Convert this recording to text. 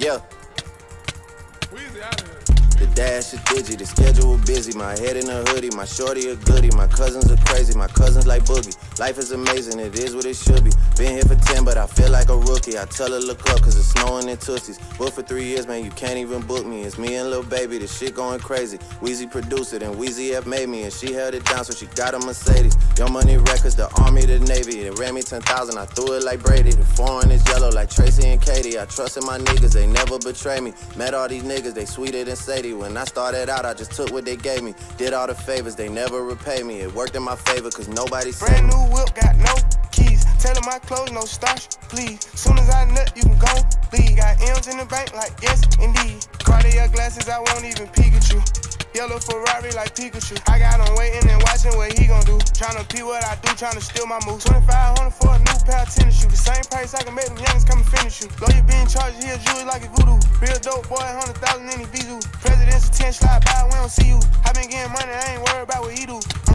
Yeah. Weezy out of here. The dash is digi, the schedule busy. My head in a hoodie, my shorty a goodie. My cousins are crazy, my cousins like Boogie. Life is amazing, it is what it should be. Been here for 10, but I feel like a rookie. I tell her look up, cause it's snowing in Tootsies. Booked for 3 years, man, you can't even book me. It's me and Lil Baby, the shit going crazy. Weezy produced it, and Weezy F made me. And she held it down, so she got a Mercedes. Young Money Records, the Army, the Navy. They ran me 10,000, I threw it like Brady. The foreign is yellow like Tracy and Katie. I trusted my niggas, they never betray me. Met all these niggas, they sweeter than Sadie. When I started out, I just took what they gave me. Did all the favors, they never repay me. It worked in my favor, cause nobody saved me. Brand new whip, got no keys. Tell them my clothes, no starch, please. Soon as I nut, you can go leave. Got M's in the bank, like yes, indeed. Cartier glasses, I won't even peek at you. Yellow Ferrari like Pikachu. I got him waiting and watching what he gon' do. Tryna pee what I do, tryna steal my moves. 2,500 for a new pair of tennis shoes. The same price I can make them youngins come and finish you. Lawyer being charged here, jewelry like a voodoo. Real dope boy, 100,000 in his Bijou. President's 10 slide by, we don't see you. I been getting money, I ain't worried about what he do.